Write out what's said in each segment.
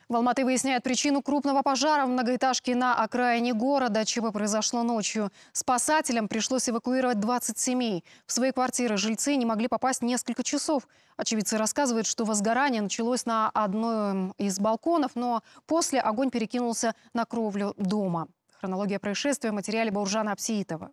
В Алматы выясняют причину крупного пожара в многоэтажке на окраине города. ЧП произошло ночью. Спасателям пришлось эвакуировать 20 семей. В свои квартиры жильцы не могли попасть несколько часов. Очевидцы рассказывают, что возгорание началось на одном из балконов, но после огонь перекинулся на кровлю дома. Хронология происшествия в материале Бауржана Апсиитова.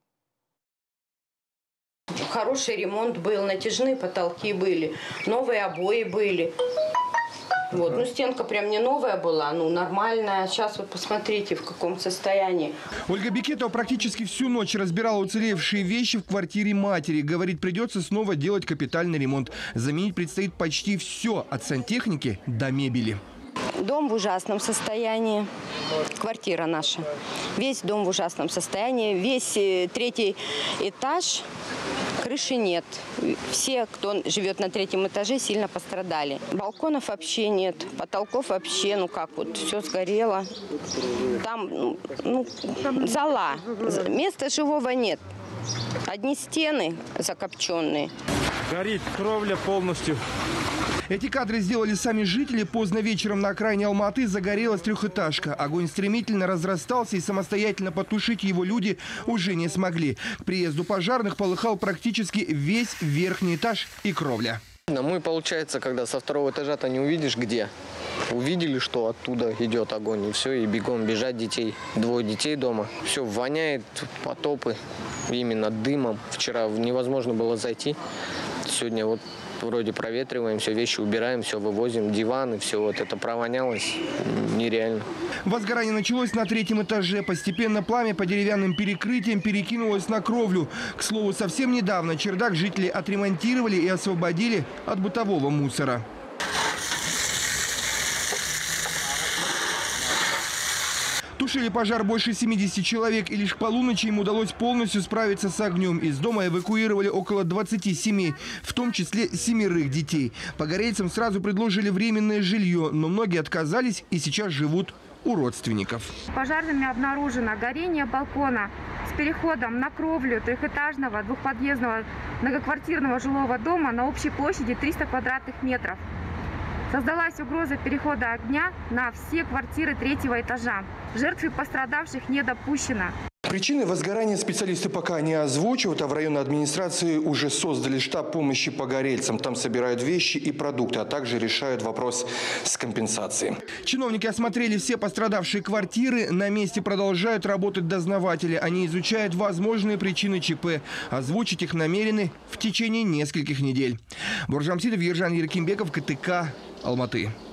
Хороший ремонт был, натяжные потолки были, новые обои были. Вот, ну стенка прям не новая была, ну нормальная. Сейчас вот посмотрите, в каком состоянии. Ольга Бекетова практически всю ночь разбирала уцелевшие вещи в квартире матери. Говорит, придется снова делать капитальный ремонт. Заменить предстоит почти все, от сантехники до мебели. Дом в ужасном состоянии, квартира наша. Весь дом в ужасном состоянии, весь третий этаж. Крыши нет. Все, кто живет на третьем этаже, сильно пострадали. Балконов вообще нет, потолков вообще, ну как вот, все сгорело. Там, зола. Места живого нет. Одни стены закопченные. Горит кровля полностью. Эти кадры сделали сами жители. Поздно вечером на окраине Алматы загорелась трехэтажка. Огонь стремительно разрастался, и самостоятельно потушить его люди уже не смогли. К приезду пожарных полыхал практически весь верхний этаж и кровля. Мы, получается, когда со второго этажа-то не увидишь где. Увидели, что оттуда идет огонь, и все, и бегом бежать детей. 2 детей дома. Все воняет, потопы, именно дымом. Вчера невозможно было зайти. Сегодня вот вроде проветриваем, все вещи убираем, все вывозим, диваны, все вот это провонялось нереально. Возгорание началось на 3-м этаже. Постепенно пламя по деревянным перекрытиям перекинулось на кровлю. К слову, совсем недавно чердак жители отремонтировали и освободили от бытового мусора. Тушили пожар больше 70 человек, и лишь к полуночи им удалось полностью справиться с огнем. Из дома эвакуировали около 20 семей, в том числе 7 детей. Погорельцам сразу предложили временное жилье, но многие отказались и сейчас живут у родственников. Пожарными обнаружено горение балкона с переходом на кровлю трехэтажного двухподъездного многоквартирного жилого дома на общей площади 300 квадратных метров. Создалась угроза перехода огня на все квартиры 3-го этажа. Жертв и пострадавших не допущено. Причины возгорания специалисты пока не озвучивают, а в районной администрации уже создали штаб помощи погорельцам. Там собирают вещи и продукты, а также решают вопрос с компенсацией. Чиновники осмотрели все пострадавшие квартиры. На месте продолжают работать дознаватели. Они изучают возможные причины ЧП. Озвучить их намерены в течение нескольких недель. Бауржан Апсиитов, Ержан Еркинбеков, КТК, Алматы.